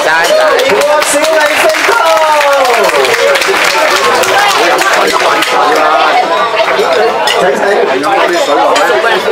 我小李飛刀，好飲水灌水啦！仔仔，飲多啲水落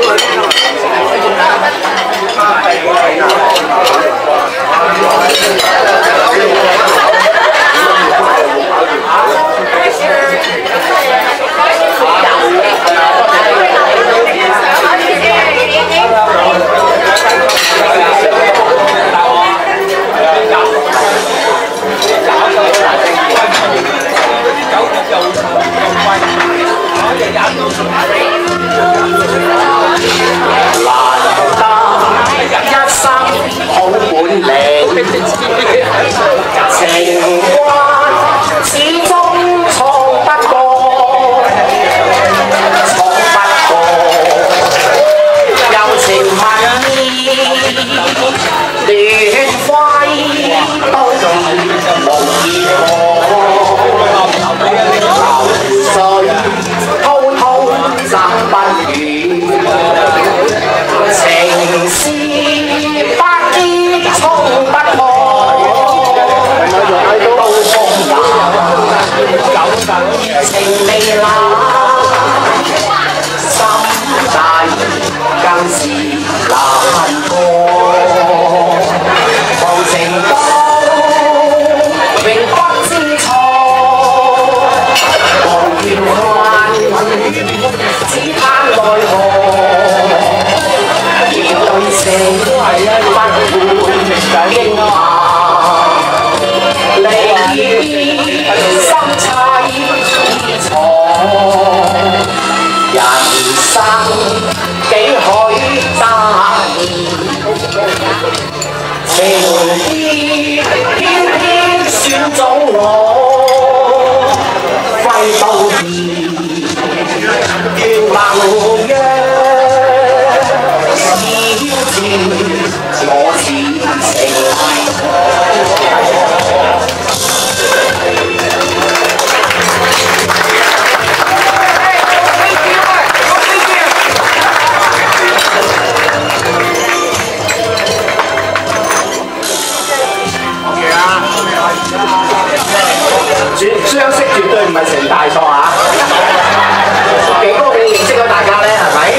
相識絕對唔係成大錯啊！幾高興認識咗大家咧，係咪？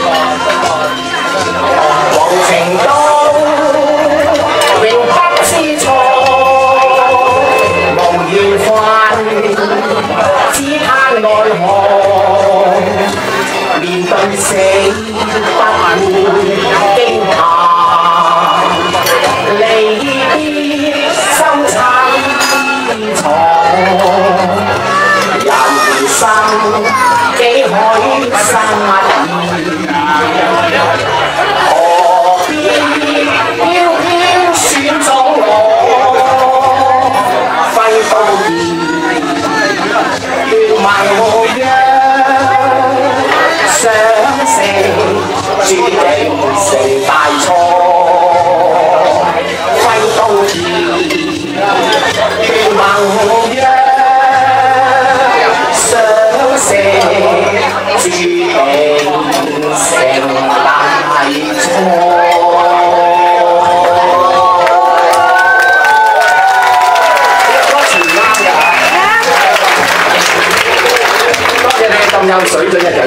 黃情刀永不知錯，無緣犯，只嘆奈何。面對死不會驚怕，離別心慘錯。人生幾海失意，何必飄飄選中我？揮刀劍，願問我樣，想成注定成大錯。揮刀劍，願問我樣。注定成大錯。歌詞唔啱㗎，多謝你咁有水準嘅。